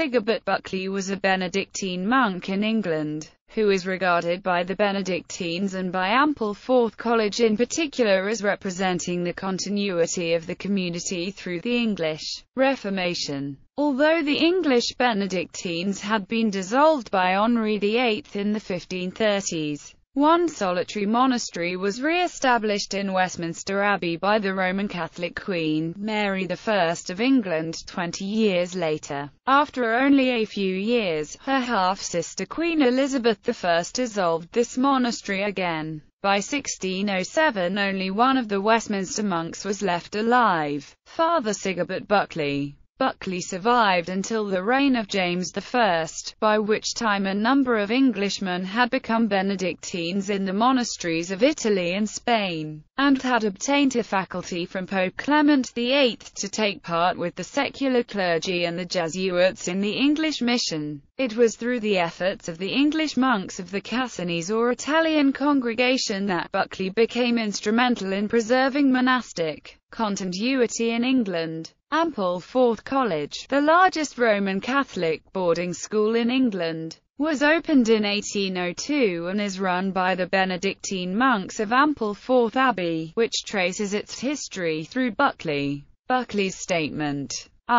Sigebert Buckley was a Benedictine monk in England, who is regarded by the Benedictines and by Ampleforth College in particular as representing the continuity of the community through the English Reformation. Although the English Benedictines had been dissolved by Henry VIII in the 1530s, one solitary monastery was re-established in Westminster Abbey by the Roman Catholic Queen, Mary I of England 20 years later. After only a few years, her half-sister Queen Elizabeth I dissolved this monastery again. By 1607 only one of the Westminster monks was left alive, Father Sigebert Buckley. Buckley survived until the reign of James I, by which time a number of Englishmen had become Benedictines in the monasteries of Italy and Spain, and had obtained a faculty from Pope Clement VIII to take part with the secular clergy and the Jesuits in the English mission. It was through the efforts of the English monks of the Cassinese or Italian congregation that Buckley became instrumental in preserving monastic continuity in England. Ampleforth College, the largest Roman Catholic boarding school in England, was opened in 1802 and is run by the Benedictine monks of Ampleforth Abbey, which traces its history through Buckley. Buckley's statement.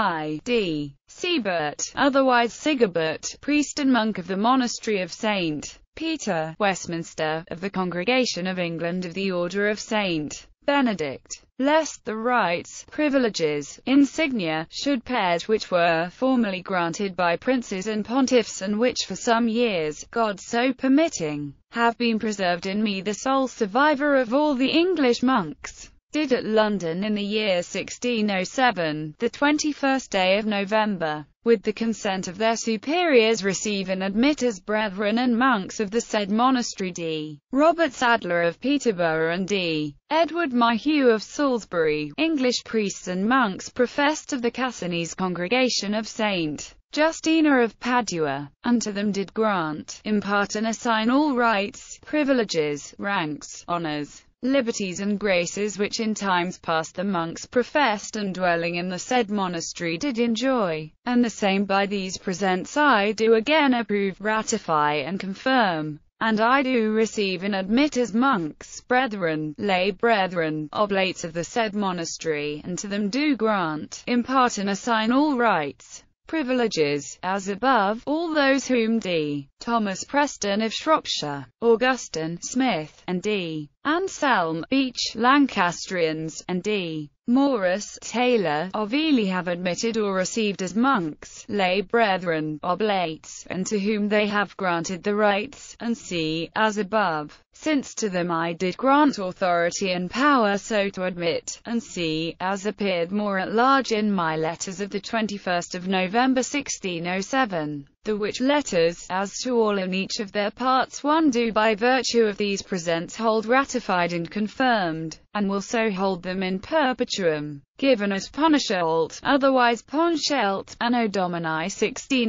I.D. Siebert, otherwise Sigebert, priest and monk of the monastery of St. Peter, Westminster, of the Congregation of England of the Order of St. Benedict, lest the rights, privileges, insignia, should perish which were formerly granted by princes and pontiffs and which for some years, God so permitting, have been preserved in me the sole survivor of all the English monks, did at London in the year 1607, the 21st day of November, with the consent of their superiors receive and admit as brethren and monks of the said monastery D. Robert Sadler of Peterborough and D. Edward Mayhew of Salisbury, English priests and monks professed of the Cassinese congregation of St. Justina of Padua, unto them did grant, impart and assign all rights, privileges, ranks, honours, liberties and graces which in times past the monks professed and dwelling in the said monastery did enjoy, and the same by these presents I do again approve, ratify and confirm, and I do receive and admit as monks, brethren, lay brethren, oblates of the said monastery, and to them do grant, impart and assign all rights, privileges, as above, all those whom D. Thomas Preston of Shropshire, Augustine Smith, and D. Anselm Beach, Lancastrians, and D. Morris Taylor, of Ely have admitted or received as monks, lay brethren, oblates, and to whom they have granted the rights, and see, as above. Since to them I did grant authority and power so to admit, and see, as appeared more at large in my letters of the 21st of November 1607, the which letters, as to all and each of their parts one do by virtue of these presents hold ratified and confirmed, and will so hold them in perpetuum, given at Ponchelt, otherwise Ponchelt, Anno Domini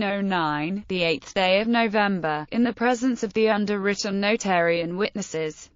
1609, the 8th day of November, in the presence of the underwritten notary and witnesses.